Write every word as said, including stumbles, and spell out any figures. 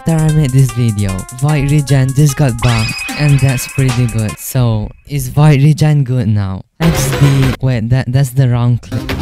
after I made this video, Void Regen just got buffed, and that's pretty good. So, is Void Regen good now? X D, wait, that that's the wrong clip.